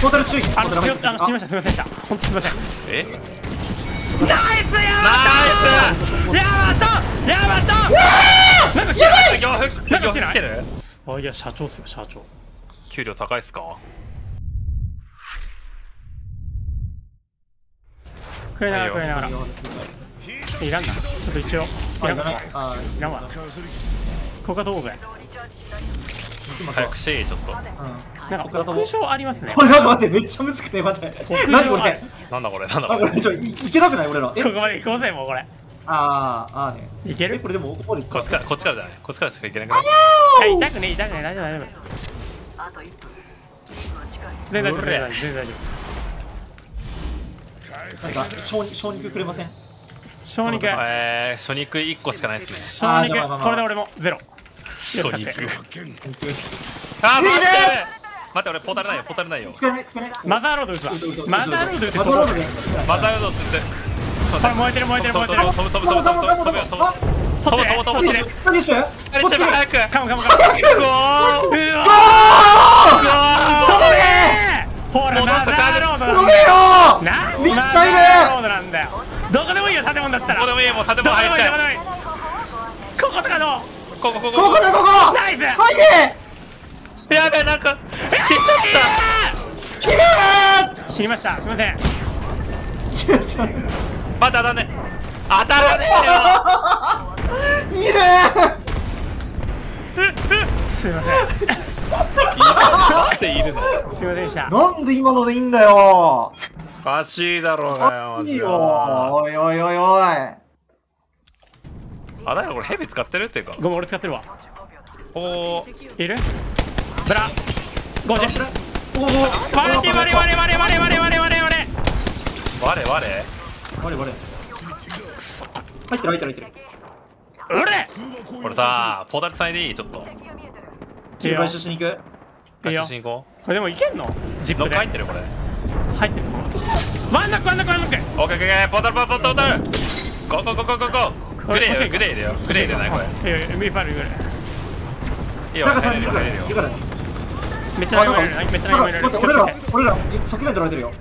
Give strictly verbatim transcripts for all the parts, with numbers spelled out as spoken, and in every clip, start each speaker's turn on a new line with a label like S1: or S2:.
S1: ポータル注意。
S2: あの、すみません、あの、すみません、すみませんでした。本当すみません。
S3: え
S2: ナイスヤマト。ヤマト。ヤマト。なんか来てない。
S3: 洋服
S2: なんか来てない。
S3: 洋服着てる？
S2: あ、いや、社長っすよ、社長。
S3: 給料高いっすか？
S2: 食いながら食いながら。いらんな。ちょっと一応。いらんわ。いらんわ。ここがどこかや。
S3: 早くしてちょっと。
S2: なんか屋上ありますね。
S1: これなんか待って、めっちゃむずくて、待って。何これ。
S3: なんだこれ、なんだ
S1: これ。ちょ、いけなくない俺ら。
S2: ここまで行こうぜ、もうこれ。
S1: あー、あーね。
S2: いける？
S1: これでも、ここで
S3: こっちから、こっちからじゃない。こっちからしか行けなくない。
S2: いや、痛くね、痛くね、大丈夫、大丈夫。全然大丈夫、全然大丈
S1: なんか、小小肉くれません？
S2: 小肉。
S3: えー、初肉いっこしかないですね。
S2: 小肉、これで俺もゼロ。
S3: 初肉。あー、待って待って、俺ポータルないよ、ポータルないよ。
S2: マザーロード撃つわ。マザーロード撃って、
S1: マザーロードで。
S3: マザーロードって。
S2: これ燃えてる燃えてる燃えてる。
S3: 飛ぶ飛ぶ飛ぶ飛ぶ飛ぶ飛ぶ飛ぶ飛ぶ飛ぶ飛ぶ飛ぶ飛ぶ。
S1: 何して？
S3: 何して早く。
S2: カモカモカモ。うわー。うわー。飛べー。ほらマザーロード。
S1: 飛べよ。
S2: な。
S1: めっちゃいる。
S2: マザーロードなんだよ。どこでもいいよ建物だったら。
S3: どこでもいいよもう建物入っちゃう。
S2: こことかどう？
S3: ここここ
S1: ここだここ。
S2: ナイス。
S1: 入れ。
S3: やべえなんか消えちゃった。
S1: きれ
S2: 死にました。すみません。
S3: まただね。当たらねえよ。
S1: いる。
S2: すみません。
S3: なんでいるの？
S2: すみませんでした。
S1: なんで今のでいいんだよ。
S3: おかしいだろうがよ。
S1: いいよ。おいおいおいおい。
S3: あ、だよこれヘビ使ってるっていうか。
S2: ごめん俺使ってるわ。
S3: おお。
S2: いる？ブラ。ゴジ。おお。バレバレバレバレバレバレバレバレバレ。
S3: 我我。
S1: 我々。入ってる入ってる入ってる。
S2: うれ。
S3: これさ、ポータルつないでいい？ちょっと。
S1: 切り返ししに行く。
S3: 回収しに行こ
S2: これでもいけんの？ジッ
S3: う。ノッ
S2: プで。
S3: ク入ってるこれ。
S2: 入ってる。ワンナックワンナックワンナック。
S3: オッケーオッケーポータルポータルポータル。ゴーゴーゴーゴーゴーゴー。グレーよグレーだよグレーじゃないこれ。
S2: いやいやミーパルグレー。
S3: いいよ
S1: なんか
S3: 入れるよ
S1: さんじゅっぷん
S3: 入れるよ。
S1: だから。
S2: めっちゃ長いめっちゃ長い
S1: 待って俺ら俺ら先面取られてるよ。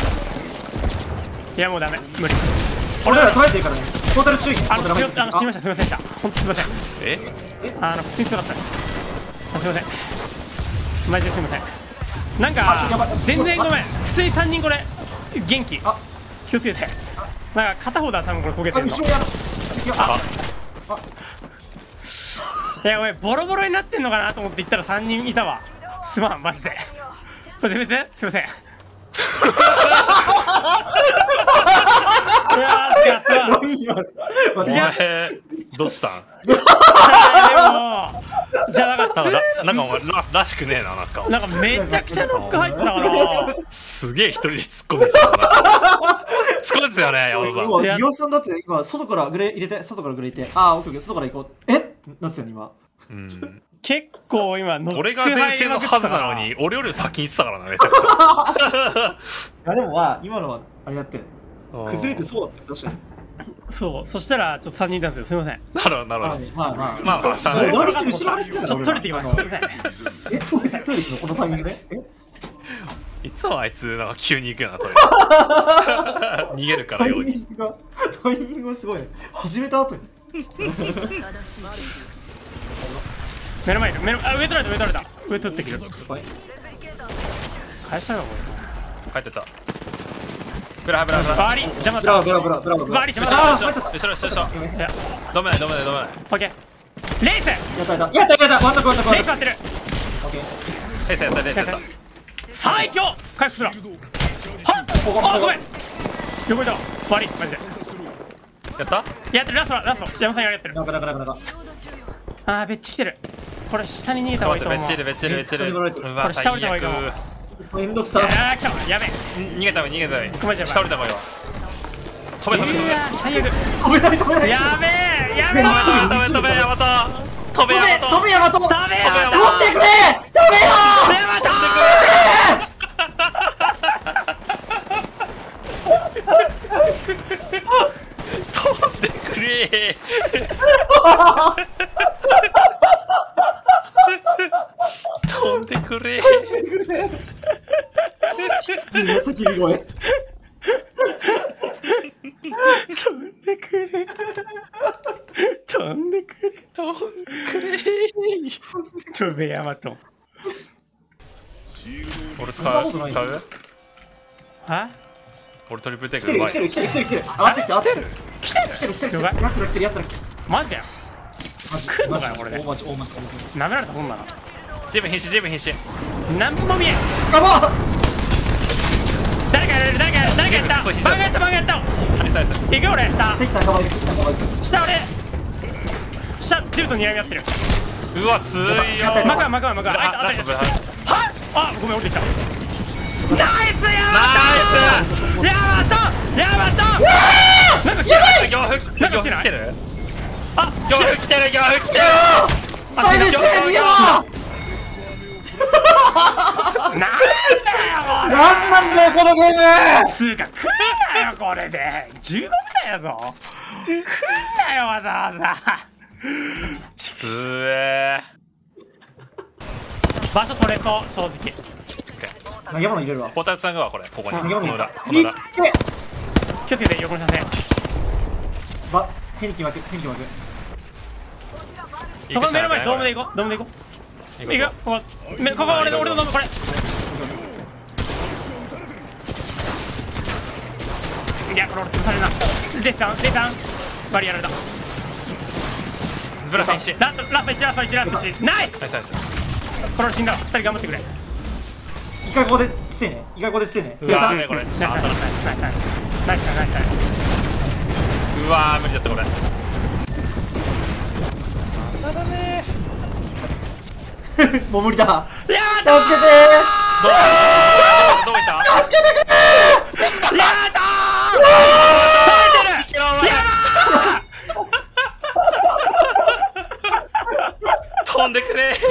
S2: いやもうダメ無理。
S1: 俺ら取られてるからね。ポータル注意。
S2: あの強あの死にましたすみませんでした。本当すみません。
S3: え？
S2: あの普通に強かったです。あすみません。マジですみません。なんか全然ごめん。普通にさんにんこれ元気。気をつけて。なんか片方だ多分これ焦げてるの。あいやごめんボロボロになってんのかなと思って行ったらさんにんいたわ。すまんマジで。これ全滅すいません。いやーすがすまん。
S3: お前どうしたん？
S2: でもじゃあなんか
S3: なんかお前ららしくねえななんか。
S2: なんかめちゃくちゃノック入ってたから
S3: すげえ一人で突っ込んでたな。突っ込んでたよね山田さん。
S1: 今ギオさんだって今外からグレー入れて外からグレー入れてああオッケーオッケー外から行こうえなんつったよ今。
S3: うん
S2: 結構今ノック
S3: 俺が前線のはずなのに俺より先に行ってたからなめちゃくちゃ。
S1: いやでもまあ今のはあれだって崩れてそうだった確かに。
S2: そうそしたらちょっとさんにんいたんですよすみません。
S3: なるほどなるほど。
S1: まあまあ
S3: まあまあしゃあない。
S1: 後ろ歩いてたら
S2: ちょっと取れてきますすみません。
S1: えトイレトイレ行くのこのタイミングでえ
S3: いつもあいつなんか急に行くよなトイレ。逃げるから
S1: タイ
S3: ように。
S1: ミングがタイミングがすごいね始めた後に。
S2: 目の前いる目のあ上取られた上取られた上取ってきる。返したのこ
S3: 帰ってた。ブラブラブラ。
S2: れ。バーリ邪魔
S1: ブラ
S2: だ。
S1: ブラブラブラブラ
S2: バーリ邪魔だ。
S3: 後ろ後ろ後ろ後ろ後ろ。
S2: いや
S3: 止めない止めない止めない。
S2: オッケー。レイス
S1: やったやったやったやったワンタックワンタックワンタック
S2: レイス待ってる。
S1: オッケー
S3: レイスやったレイスやった。
S2: 最強回復するわ。はっあごめん横いたわバーリマジで
S3: やった？
S2: やってるラストラスト山さんやってる。
S1: なんかなんかなんかなんか
S2: あーベッチ来てる。これ下に逃げた方がいいと思う。
S3: ベッチリベッチリベッチリ。う
S2: こ
S3: わ
S2: れ下降りた方がいいかも。
S1: めんどくさ
S2: あー来たやべえ。
S3: 逃げた方がいい逃げた方がいい。
S2: マジで
S3: 下降りた方がいいわ。止め止め止め。
S2: うわ最悪。
S1: 止めない止めない
S2: やべえやべえ。
S3: 止め止め止めヤマト。止めヤマト。
S1: 飛べヤマト飛
S2: ダメや
S1: んでくれ飛べよ
S2: やばた
S3: 飛んでくれ。飛んでくれ。
S1: 叫び声。
S2: 飛んでくれ。飛んでくれ。
S3: 飛んでくれ。
S2: 飛べヤマト。
S3: 俺使う使う
S2: は？
S3: 俺トリプルテイ
S1: 来てる
S3: クうまい。
S1: 来てる来てる来てる来てる。上がってきた上がってきた。
S2: 来てる
S1: 来てる来てる来てる。
S2: 了解
S1: やつら来てるやつら来てる。
S2: マジだよ。
S1: マジ
S2: 来んのかよこれで
S1: 大マジ大マジ。
S2: 舐められたもんだな。
S3: ジム必死ジム必死。
S2: なんも見えん。
S1: あば。
S2: 誰かやれる誰かやる誰かやった
S3: そうそう
S2: バカやったバカやった
S3: ナイスナイス。
S2: 行く俺下
S1: 関さんかばいて関さんかばいて。
S2: 下俺下ジルと睨み合ってる。
S3: うわ強いよ。
S2: マカマカマカあいたあいたはあごめん降りてきた。ナイスヤマトヤマトヤマトなんかやばい
S3: 行服行服来てる。
S2: あ
S3: 行服来てる行服来てる。
S1: スタイルして逃げろ。
S2: なんだよ
S1: なんなんだよこのゲーム。
S2: つうか来るなよこれでじゅうごびだよぞ来るなよわざわざ
S3: つえ
S2: 場所取れそう正直
S1: 投げ物入れるわ。
S3: ポタツさんがはこれここに
S1: 投げ物入れ
S3: この裏
S1: た。いっ
S3: この裏。
S1: て。
S2: 気をつけて横にさせ
S1: ば手に決まく手に決まく。
S2: そこ目の前ドームで行こうドームで行こう行くよここめここ俺の俺のドームこれいやこれ俺潰されるなレタンレタンバリアルだ
S3: ブラ選手。
S2: ラストラストいちラストいちラストいちナイス
S3: ナイスナイス。
S2: これ死んだわふたり頑張ってくれ
S1: 一回ここで捨てね。一回ここで捨てね。
S3: うわ
S1: さん
S3: ーこれ。
S2: ナイスナイスナイスナイスナイスナイスナイスナイス
S3: うわー無理だったこれ。まだね
S1: もう無理だ。
S2: やば
S1: 助けて
S3: どうどういった
S1: ー。助けてくれー。
S2: やったー耐えてるや
S3: 飛んでくれ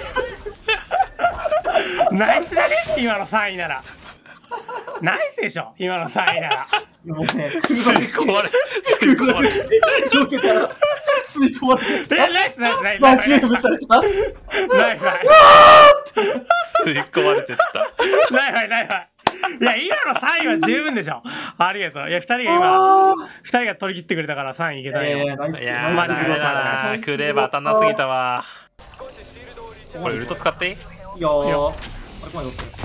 S2: ばーナイスだね今のさんいならナイスでしょ今のさんいなら
S1: もうね、
S3: 吸い込まれ吸い込まれて
S1: 避けたら吸い込まれて
S2: いやナイスナイスナイス
S1: 罰ゲームされた。
S2: ナイスナイス
S3: 吸い込まれてった
S2: ナイフナイフいや今のさんいは十分でしょありがとういやふたりが今ふたりが取り切ってくれたからさんいいけたよ
S1: えー、ナイス。
S3: いやー
S2: マジで
S3: ダメだなクレーバー当たんなすぎたわこれウルト使っていい
S1: いいよー。あれこまで取って。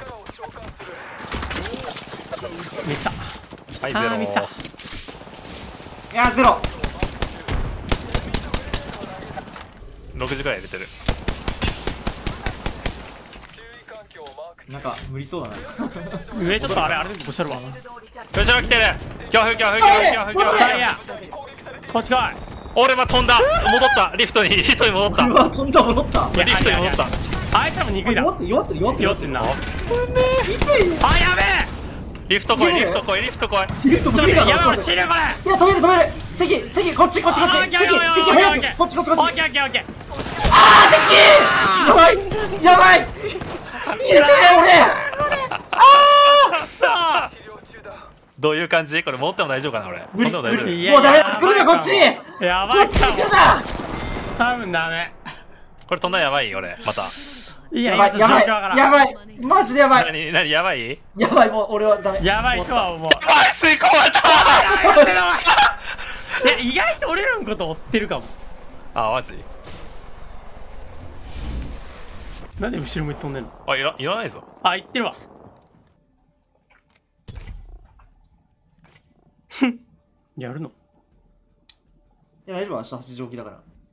S2: ミスった
S3: はい
S2: あーミスった
S3: ゼ
S1: いやーゼロ。
S3: ロろくじくらい入れてる
S1: なんか無理そうだな。
S2: 上ちょっとあれあれでおっしゃるわ
S3: 後ろ来てる強風強風強風強風強
S2: さあいや
S3: 風
S2: こっち来い
S3: 俺は飛んだ戻ったリフトにリフトに戻った
S1: うわ飛んだ戻った。
S2: いや
S3: リフトに戻った
S2: あいつらも憎いだ
S1: 弱ってる弱ってる弱ってる
S2: 弱ってんなあやべ
S3: リフト来いリフト来いリフト来い
S1: リフト
S2: えちょっと
S1: 無理だな。
S2: やばい俺死ぬこれ
S1: いや止める止める。関関こっちこっちこっち。
S2: オッケー
S1: 関
S2: オッケー
S1: 関早くこっちこっちこっち。
S2: オッケーオッケーオッケー
S1: あー関やばいやばい。入れて俺。
S2: くそー
S3: どういう感じこれ戻っても大丈夫かな俺
S1: 無理
S3: 戻っても大丈夫
S1: 無理
S2: いや
S1: もうダメだ来るなこっちに。
S2: やば
S1: こっち
S2: いかも
S1: に来るな。
S2: 多分ダメ
S3: これ飛んだらやばい俺また
S2: いや
S1: やばい
S2: 今ちょっと
S1: やばい
S2: 状況わからん
S1: やばいマジでやばい
S3: 何何やばい
S1: やばいもう俺はダメ。
S2: やばいとは思う
S3: あ吸い込まれた
S2: いや意外と俺らのこと追ってるかも
S3: あマジ
S2: なんで後ろ向いて飛んでんの
S3: あいらいらないぞ
S2: あ言ってるわふんやるの
S1: いや大丈夫明日はちじ起きだから。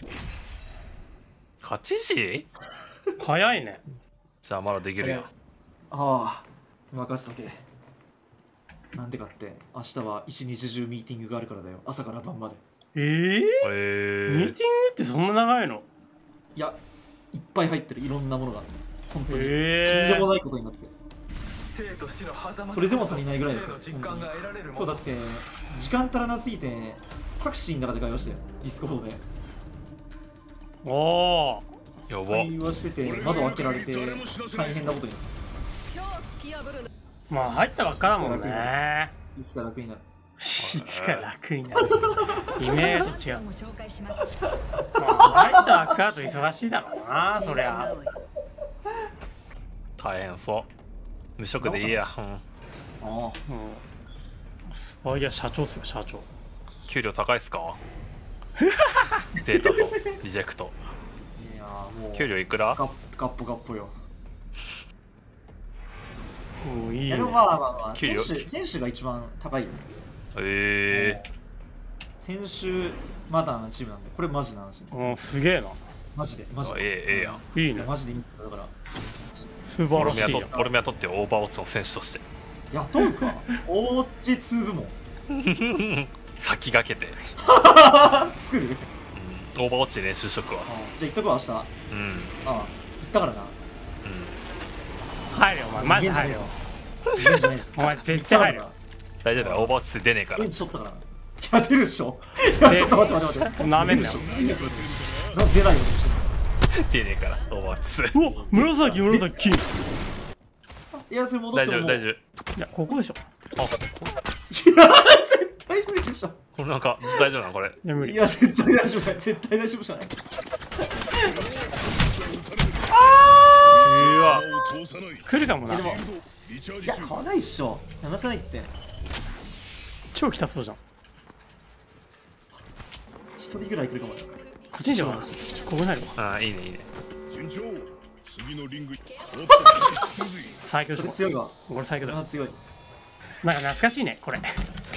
S3: はちじ
S2: 早いね
S3: じゃあまだできるよ
S1: ああ任せとけ。なんでかって明日は一日中ミーティングがあるからだよ。朝から晩まで。
S2: えー、
S3: へえ
S2: ミーティングってそんな長いの
S1: いやいっぱい入ってるいろんなものが本当に、
S2: へー
S1: とんでもないことになってそれでも足りないぐらいですよ。本当に今日だって時間足らなすぎてタクシーの中で会話してよディスコボードで
S2: おお
S3: やば
S1: 会話してて窓開けられて大変なことになっ
S2: まあ入ったばっかだもんね
S1: ていつか楽になる。
S2: いつか楽になるイメージと違うまあ入ったばっかだと忙しいだろうなそりゃ
S3: 大変そう無職でいいや。うん。
S1: ああ。
S2: うん。あ、いや、社長っすよ、社長。
S3: 給料高いっすか？データとリジェクト。
S1: いやもう。
S3: 給料いくら？
S1: ガッガッポガッポよ。
S2: おいいね。
S1: でもまあまあまあ、
S3: 給料
S1: 選手、選手が一番高いよ。
S3: ええ
S1: 選手まだなチームなんで、これマジな話。
S2: うん、すげえな。
S1: マジで、マジ
S3: ー。
S1: で。
S3: ええええやん。
S2: いいね。
S1: マジでいいんだから。
S2: 素晴らしいよ。
S3: 俺も雇ってよ、オーバーウォッチの選手として。
S1: 雇うかオーチツー部門。
S3: 先駆けて。
S1: 作る、
S3: うん、オーバーウォッチで練習しとくわ。
S1: じゃあ行っとくわ、明日。あ
S3: うん。
S1: あ、行ったからな。
S3: うん。
S2: 入れよ、お前。マジ入れよ。お前、絶対入れよ。
S3: 大丈夫だよ、オーバーウォッチ出ねえから。
S1: ベンチ取ったから。いや、出るっしょ。いや、ちょっと待って待って待って。
S2: なめんなよ。
S1: なんで出ないよ。
S3: 出ねえから、オーバーウォッチ。
S2: うわ、紫、紫。
S1: いや、それ戻っ
S3: 大丈夫、
S1: てももう。
S3: 大丈夫。
S2: いや、ここでしょ。
S3: あ、こ
S1: いや、絶対無理でしょ。
S3: これなんか大丈夫なのこれ。
S2: いや、無理。
S1: いや、絶対大丈夫だよ。絶対大丈夫じゃない。
S3: うわ。
S2: 来るかもな。
S1: いや、買わないっしょ。流さないって。
S2: 超来たそうじゃん。
S1: 一人ぐらい来るかもよ。
S2: こっちにしようかな。ここに入るわ。
S3: ああ、いいね、いいね。
S2: 最強でしょ。
S1: これ強いわ。
S2: これ最強だよ。
S1: あ、強い。
S2: なんか懐かしいね、これ。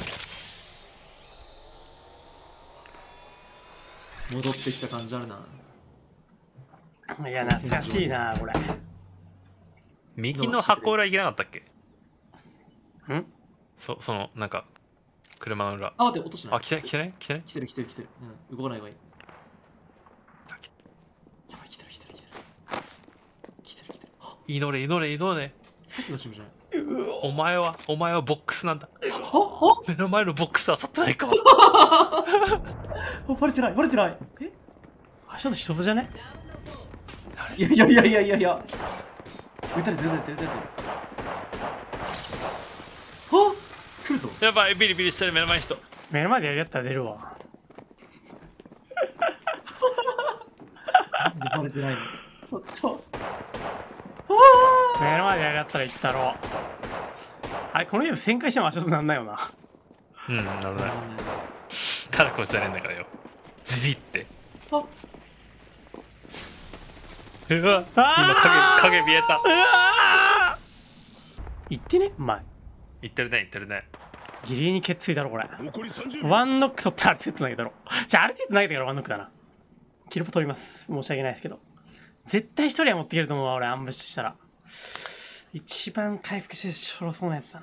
S1: 戻ってきた感じあるな。
S2: いや、懐かしいな、これ。
S3: 右の箱裏いけなかったっけ？
S2: ん？
S3: そ、その、なんか、車の裏。
S1: あ、待って、落としない。
S3: あ、来てない来てない来てない
S1: 来てる来てる来てる。うん、動かない方がいい。
S3: あ来
S1: やばい、来てる来てる来てる。来てる来てる。あ、
S3: 祈れ、祈れ、祈れ。
S1: さっきのチームじゃない。
S3: お前は、お前はボックスなんだ。
S1: あ、
S3: 目の前のボックスは去ってないか。
S1: あ、あ、バレてない、バレてない。え？
S2: あ、ちょっと一つじゃね？
S1: いやいやいやいやいやいや。撃たれてる撃たれてる撃たれてる。あ、来るぞ。
S3: やばい、ビリビリしてる目の前の人。
S2: 目の前でやりやったら出るわ。
S1: なんでバレてないの？ちょっと。
S2: 目の前でやりやったら言ったろ。あれ、このゲーム旋回してもちょっとなんないよな。
S3: うん、なるほどね。ただこいつじゃねえんだからよ。じりって。
S1: あ、
S3: うわ、
S2: あ
S3: 今影、影見えた。
S2: うわ言ってね、前。
S3: 言ってるね、言ってるね。
S2: ギリギリに決ついだろ、これ。ワンノック取ったらアルティット投げたろ。じゃあ、アルティット投げてからワンノックだな。キルポ取ります。申し訳ないですけど。絶対一人は持っていけると思うわ、俺、アンブッシュしたら。一番回復してちょろそうなやつだな。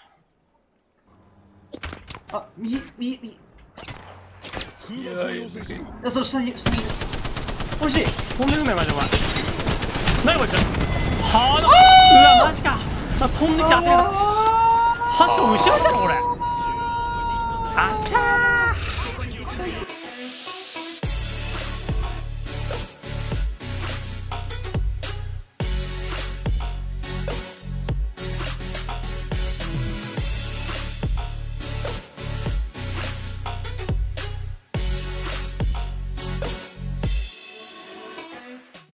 S1: あ、右、右、右。い
S3: いやいや、
S1: や、その下に、下に。おいしい。
S2: 飛んでるんだよ、マジでお前。何こいつはあ、うわ、マジか。あ、飛んできて当てなかった。はしかも後ろだろ、これ。あちゃー